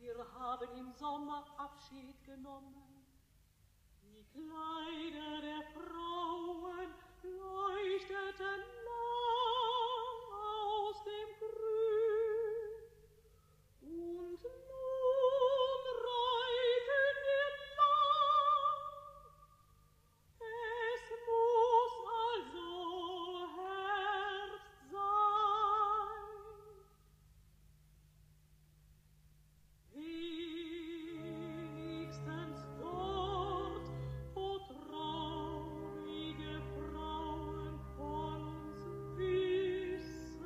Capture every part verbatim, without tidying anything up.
Wir haben im Sommer Abschied genommen. Die Kleider der Frauen leuchteten lang aus dem Grün. Und nun reiten wir lang. Es muss also Herbst sein. Wenigstens dort, wo traurige Frauen von uns wissen.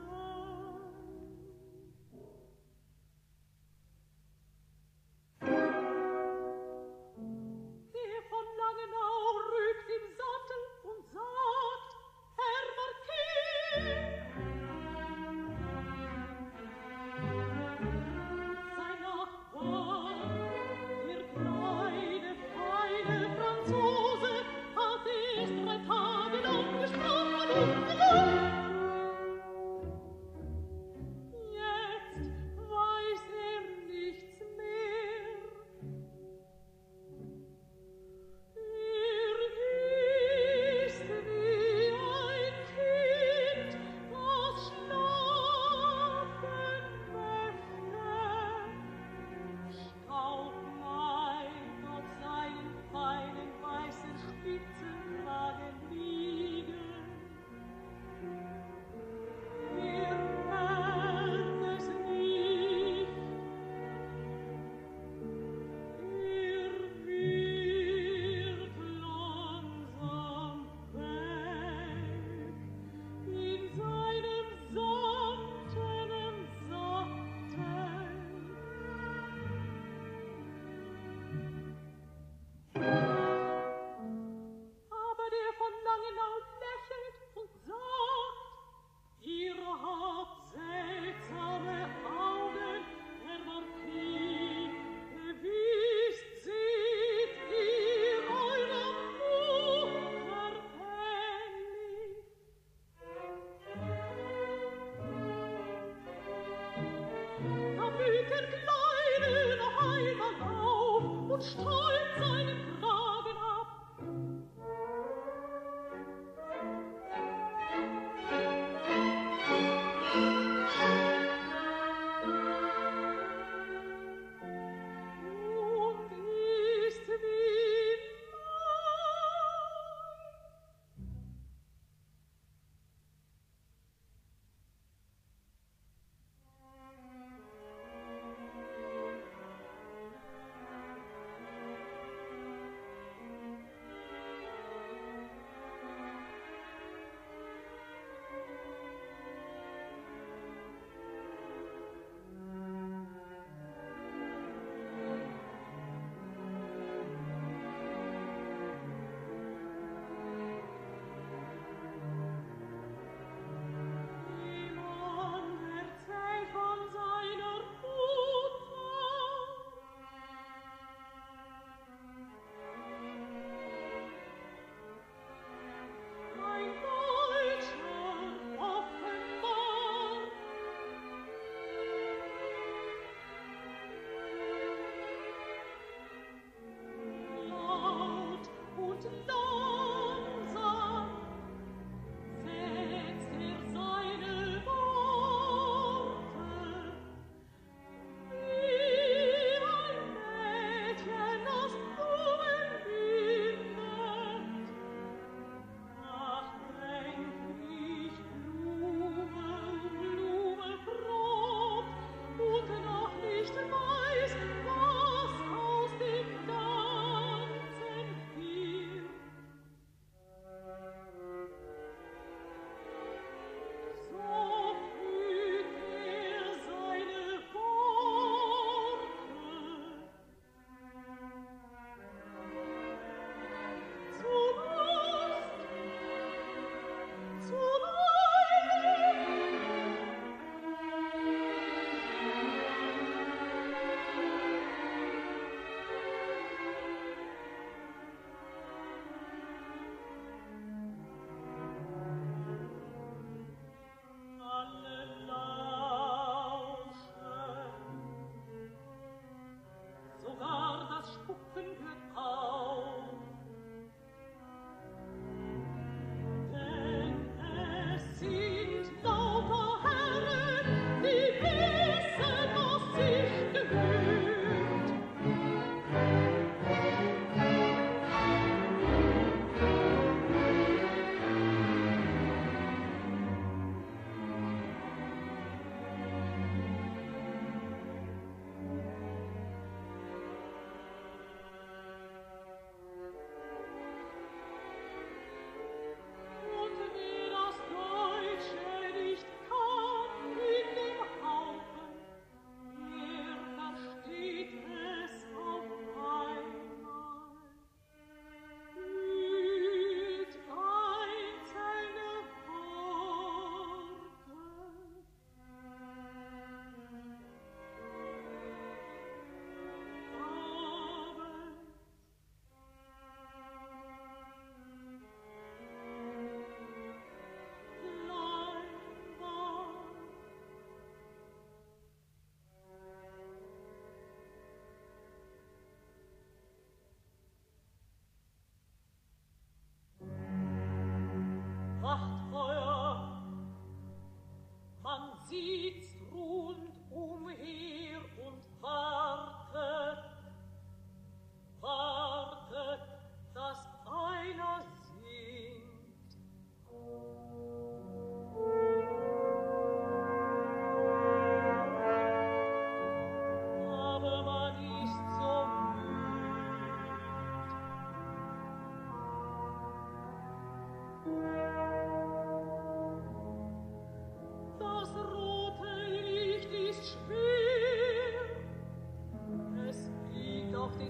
Der von Langenau rückt im Sattel und sagt, Herr Marquis, sein Nachbar, der kleine, feine Franzose, hat erst drei Tage lang gesprochen und gesagt. Jetzt weiß er nichts mehr. Er ist wie ein Kind, das schlafen möchte. Staub meint auf seinen feinen weißen Spitzenwagen liegen. Er merkt es nicht. Er wird langsam weg in seinem samtenen Sattel. Aber der von Langenau lächelt und sagt, ihr habt seltsame Augen, Herr Marquis, gewiss seht ihr eurer Mutter ähnlich. Da blüht der Kleine noch einmal auf und sträubt seinen Kragen ab. Und ist wie neu.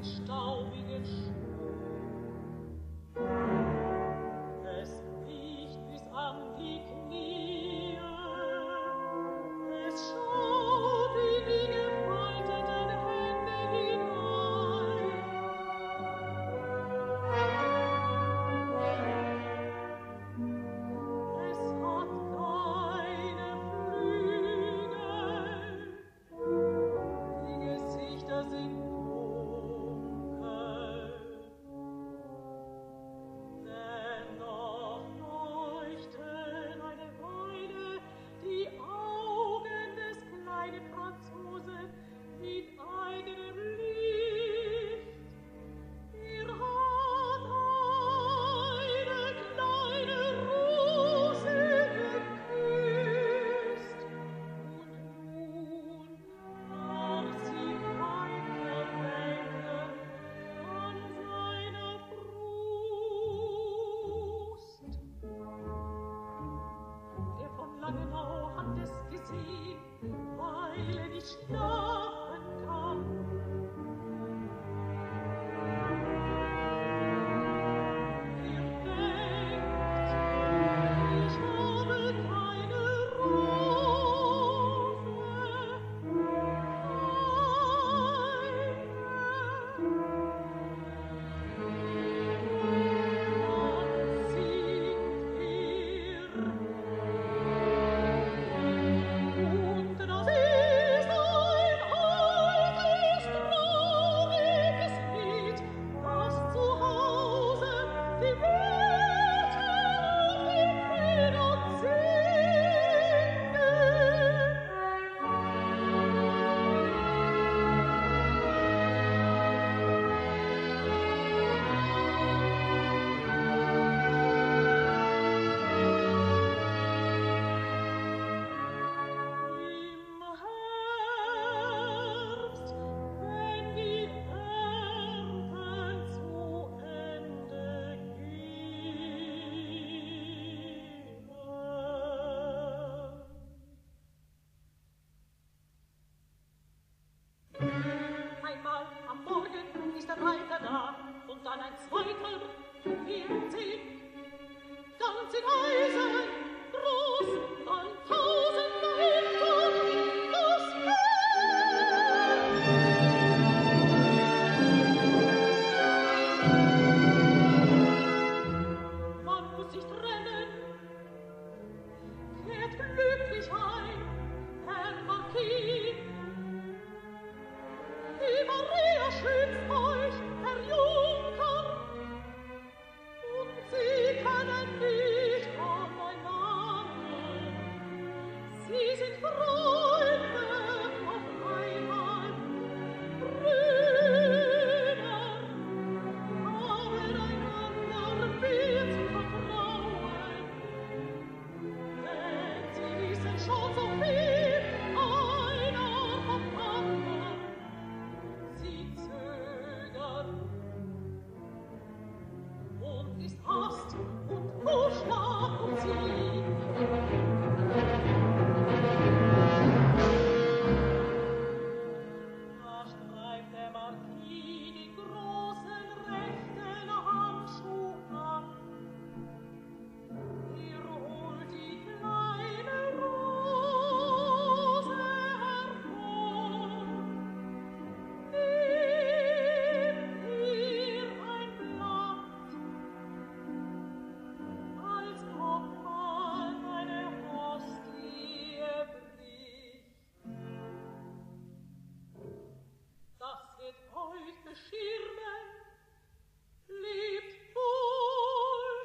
staubigen Schuh. Es riecht bis an die Knie, es schaut in die gefalteten Hände hinein. Es hat keine Flügel, die Gesichter sind dunkel. Dennoch leuchten eine Weile die Augen des kleinen Franzosen mit eigenem Licht. Er hat eine kleine Rose geküsst und nun darf sie weiter denken an seiner Brust. Der von Langenau hat es gesehen, weil er nicht schlafen kann. Er denkt, ich habe keine Rose, keine. Dann singt er, und das ist ein altes, trauriges Lied, das zu Hause die Mütter aufgehen und singen. Im Herbst, wenn die Ernten zu Ende gehen. Einmal am Morgen ist der Reiter da und dann ein zweiter, vier und zehn. Ganz in Eisen, groß, dann tausend dahinter, das Meer. Man muss sich trennen, kehrt glücklich ein, Herr Marquis. Die Maria schützt euch, Herr Junker, und sie können nicht voneinander. Sie sind Freunde auf einmal, Brüder, haben einander viel zu vertrauen. Denn sie wissen schon so viel, einer vom anderen. Sie zögern, und ist Hast und Vorschlag und Sieg. Da streift der Marquis die großen rechten Handschuh ab. Er holt die kleine Rose hervor. Nehmt ihr ein Blatt, als ob man eine Hostie bricht. Das wird euch beschirmen, lebt wohl.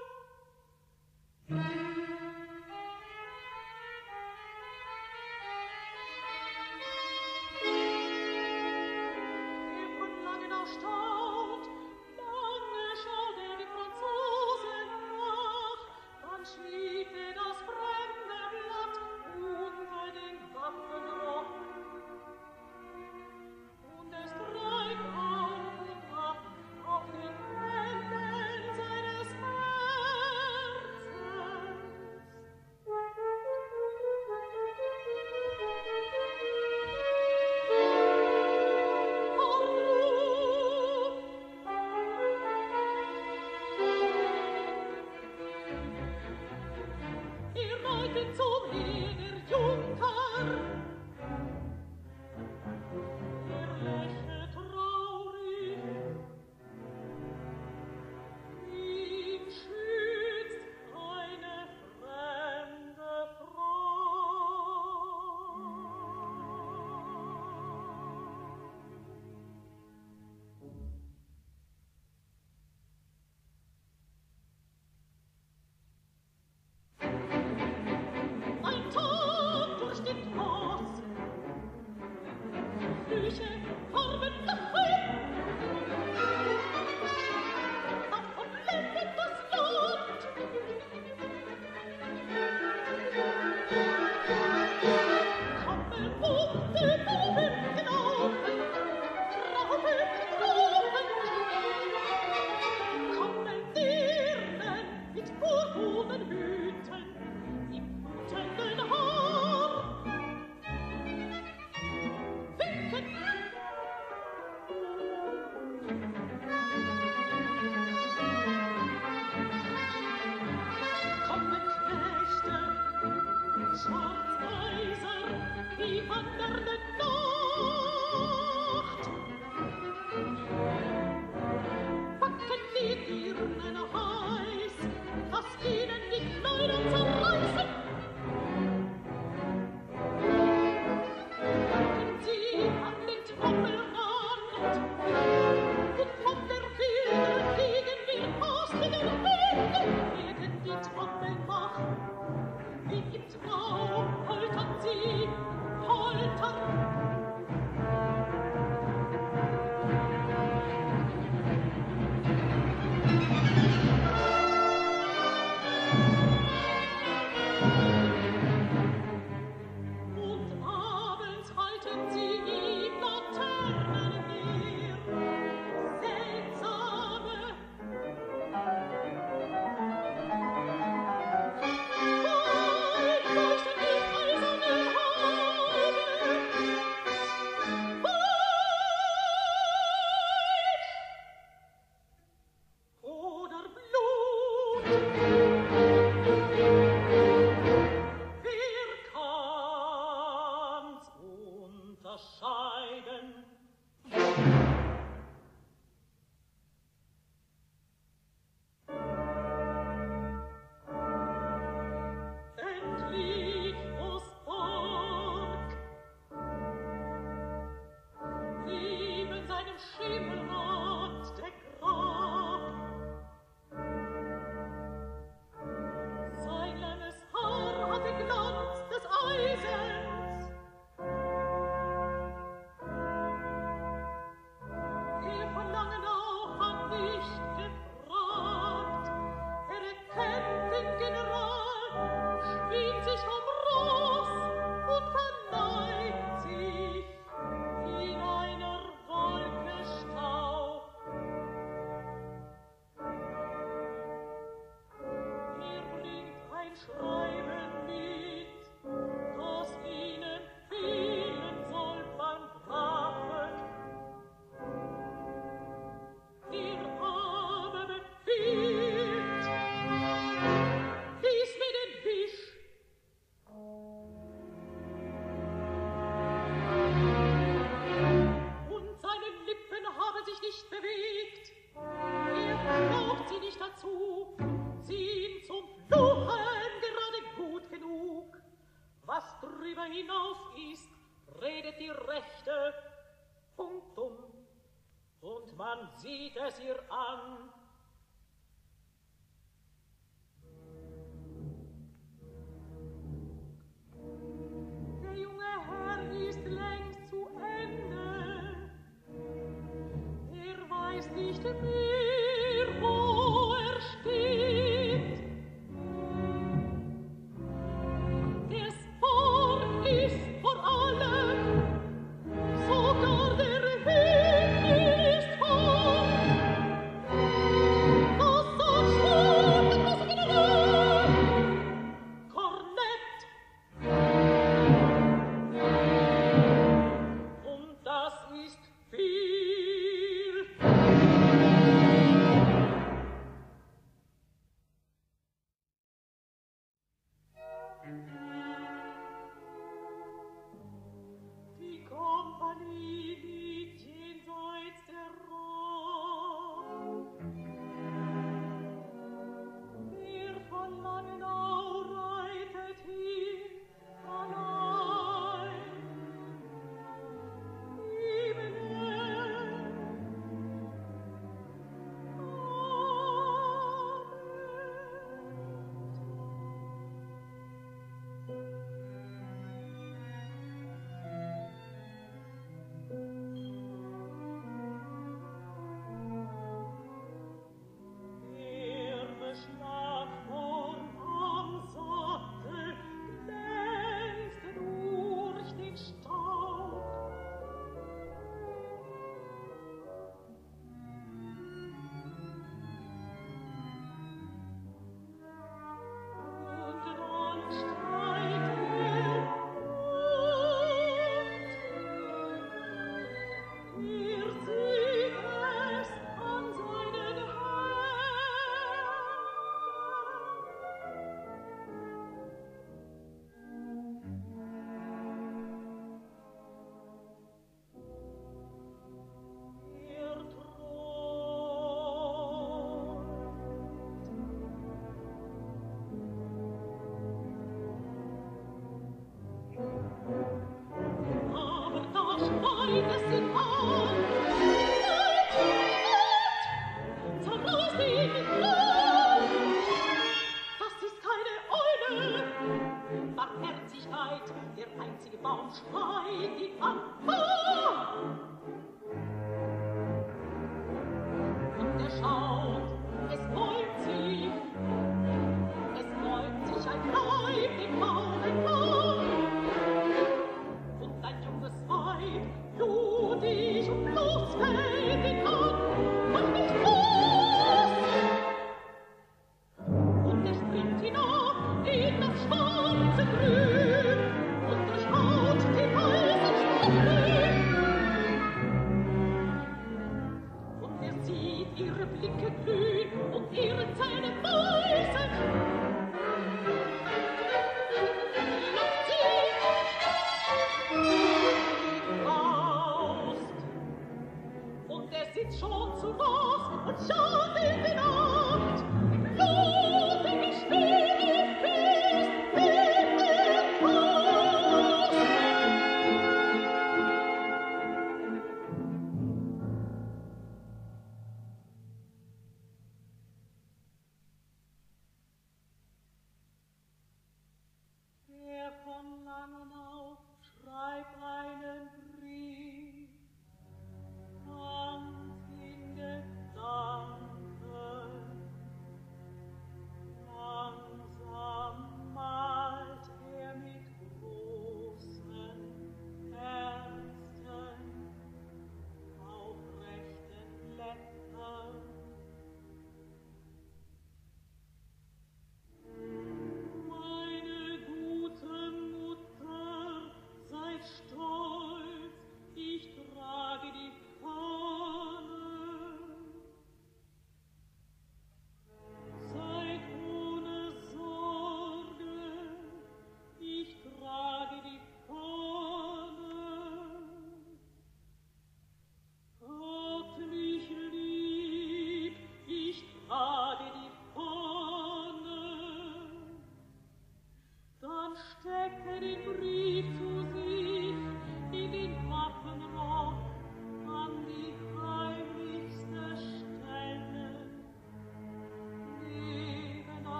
Der von Langenau staunt, lange schaut er die Franzosen nach, dann schiebt er das fremde Blatt unter den Waffenrock. Und es treibt auf und ab Kommen Knechte, Schwarzeiser, die wandernde Nacht. Packen die Dirnen heiß, dass ihnen die Kleider zerreißen. Packen sie an den Trommelrand und von der wilden Gegenwehr hastigen Winde werden die Trommeln wach. Wie im Traum poltern sie, poltern. Und abends halten sie die Laternen her. Seltsame. Weit leuchten die eisernen Haare. Weit. Oder Blut. Wer kann's unterscheiden? Endlich Osborg, neben seinem Schimmelrad der Grab. Sein langes Haar hatte Glanz des Eisens. Wir verlangen auch an nicht gefragt. Er erkennt den General, schwingt sich vom Ross und verneigt sich in einer Wolke Staub. Er bringt ein Schreiben mit, das ihnen fehlen soll beim Waffen. Der Arme befiehlt, lies mir den Wisch. Und seine Lippen haben sich nicht bewegt. Er braucht sie nicht dazu, sie ihm zum Fluchen gerade gut genug. Was drüber hinaus ist, redet die Rechte punktum, und man sieht es ihr an. Der junge Herr ist längst zu Ende. Er weiß nicht mehr, wo er steht. Der Sport ist vor allem, sogar der Himmel ist hoch. Das sagt schon, das General, Kornett. Und das ist viel.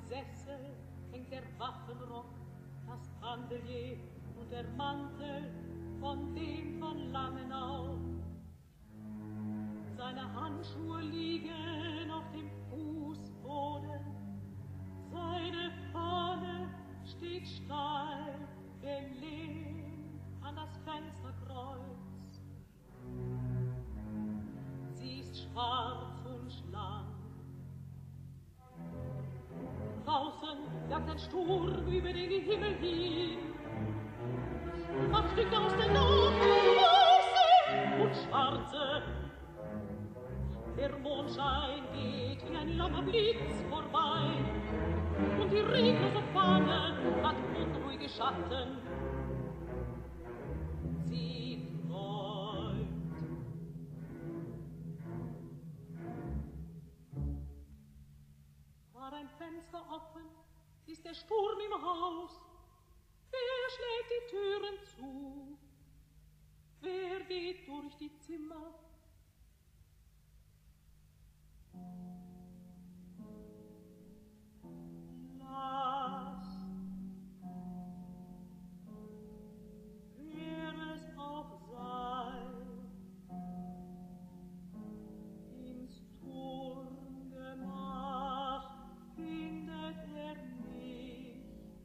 Sessel hängt der Waffenrock, das Bandelier und der Mantel von dem von Langenau. Seine Handschuhe liegen auf dem Fußboden, seine Fahne steht steil gelehnt an das Fensterkreuz. Sie ist schwarz und schlank. Draußen jagt ein Sturm über den Himmel hin. Machtig aus der Nacht, weiße und schwarze. Der Mondschein geht wie ein lammer Blitz vorbei. Und die reglose Fahne hat unruhige Schatten. Sie träumt. War ein Fenster offen, ist der Sturm im Haus. Wer schlägt die Türen zu? Wer geht durch die Zimmer? Lass, wer es auch sei, ins Turmgemach findet er mich.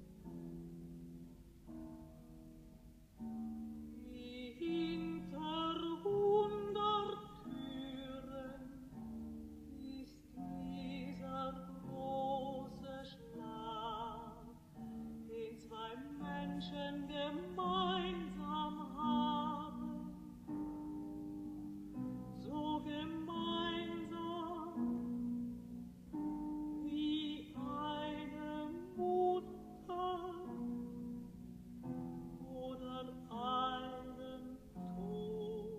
Wie hinter hundert Türen ist dieser große Schlag, den zwei Menschen gemeinsam haben, so gemeinsam wie eine Mutter oder einen Tod.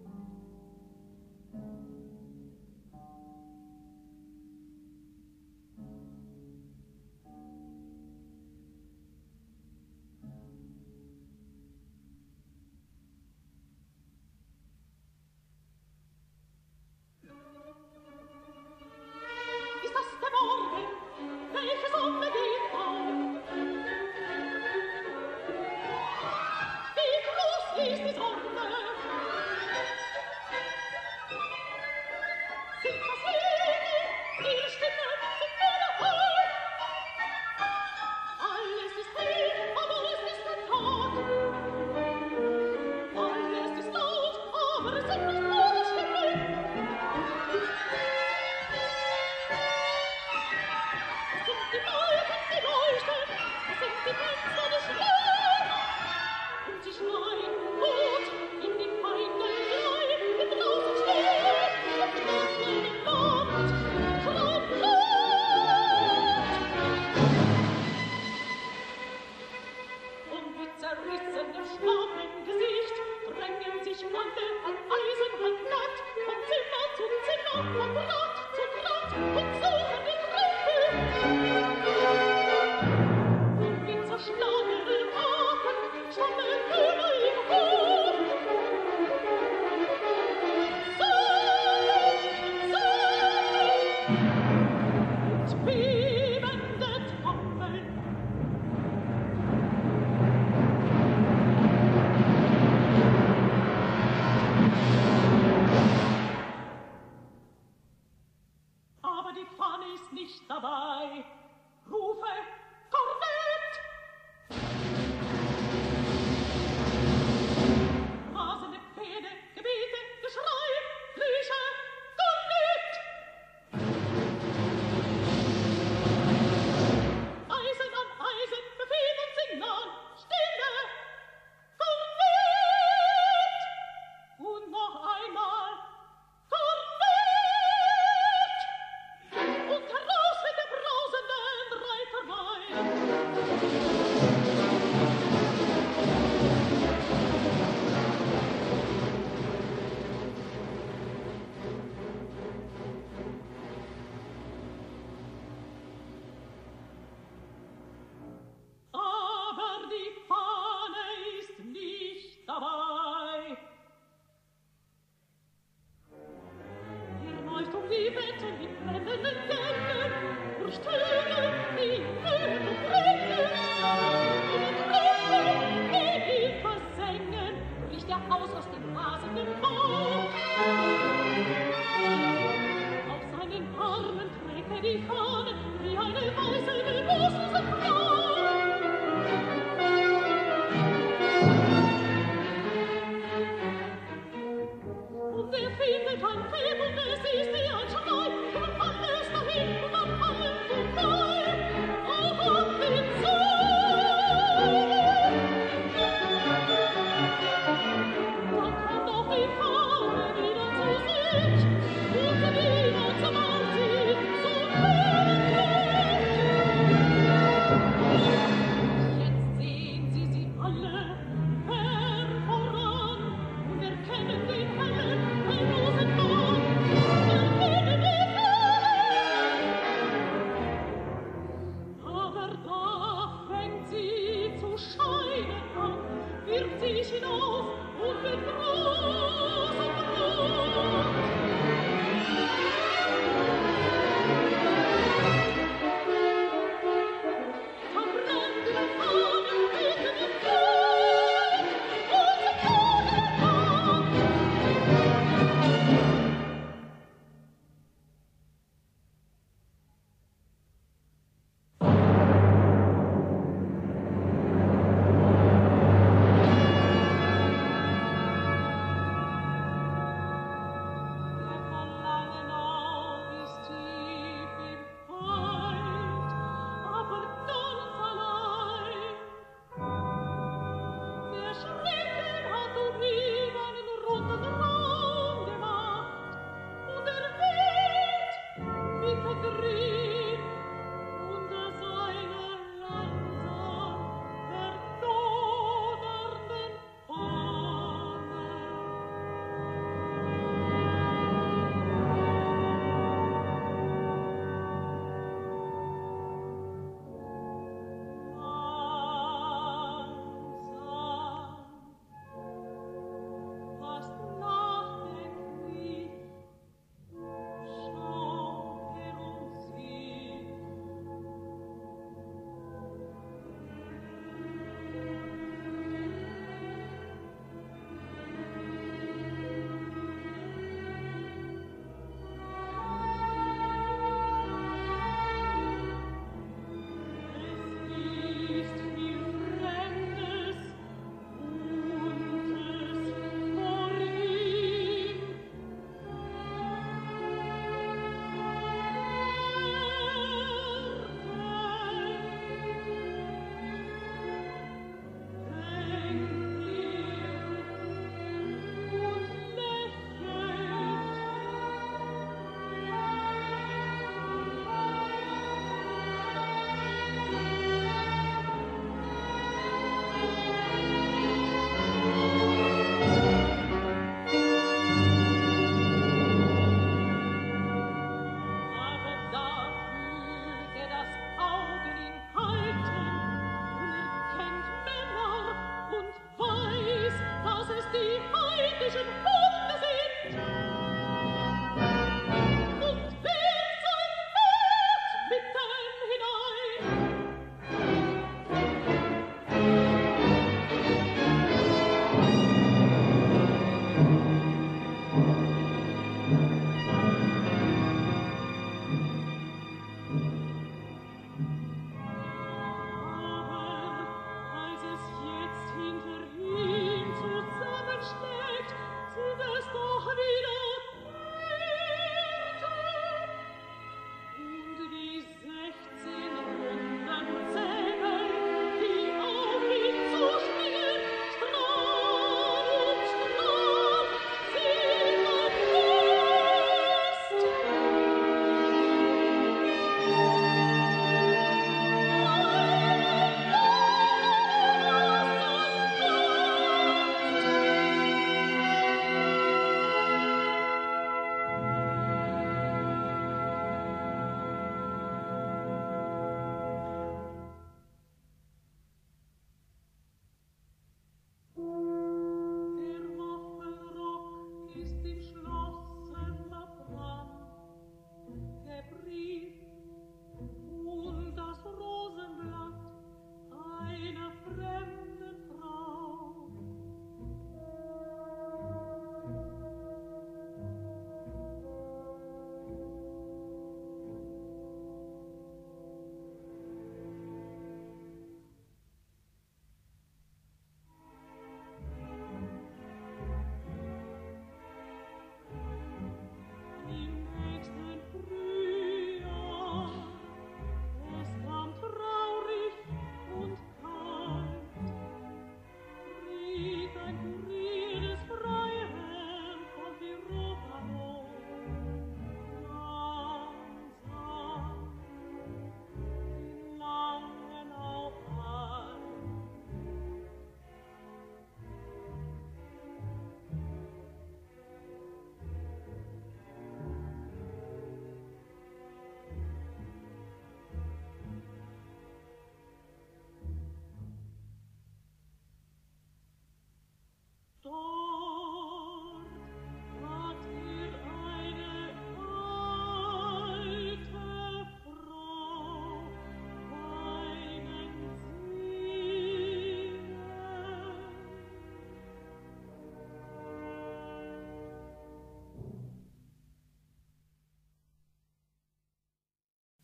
Ist das der Morgen? Welche Sonne geht auf? Wie groß ist die Sonne? Sind das Segel, ihre Stimme sind ohne Halt? Alles ist hell, aber es ist ein Tag. Alles ist laut, aber es sind nicht ohne Stimme. Sind die Balken, die leuchten, sind die Fenster des Schreins. Und sie schreien, gut, in die Feinde hinein, die draußen stehen, und öffnen den Markt, schreien, gut. Und mit zerrissenem, schlaffen Gesicht drängen sich Mantel an Eisen an glatt, von Zimmer zu Zimmer, von Rad zu Rad, und suchen die Treppe. Und mit zerschlagenem Atem stammeln Hühner im Hof. Sei, sei, und bebende Trommeln. Aber die Fahne ist nicht dabei. Rufe, Korvette! Rasende Pferde, Gebete, Geschrei, Flüche, Korvette! Eisen an Eisen, Befehl und Signal, Stille, Korvette! Und noch einmal, Korvette! Und heraus mit der brausenden Reiterei. Aber die Fahne ist nicht dabei. Die Leuchtung, die Betten, die brennenden Gänge, durch Türen, die findet ein Pferd und es ist wie ein Schrei, und alles dahin und an allem vorbei. Oh, und die dann kommt doch die Fahne wieder zu sich, und wieder zum Anziehen, so jetzt sehen Sie sie alle, Herr voran, und erkennen den hellen, den Rosenmann, der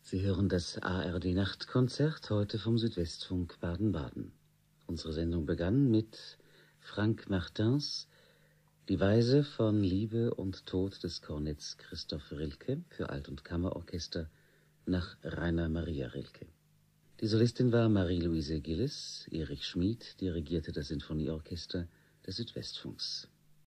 Sie hören das A R D-Nachtkonzert heute vom Südwestfunk Baden-Baden. Unsere Sendung begann mit Frank Martins Die Weise von Liebe und Tod des Kornetts Christoph Rilke für Alt- und Kammerorchester nach Rainer Maria Rilke. Die Solistin war Marie-Louise Gillis, Erich Schmid dirigierte das Sinfonieorchester des Südwestfunks.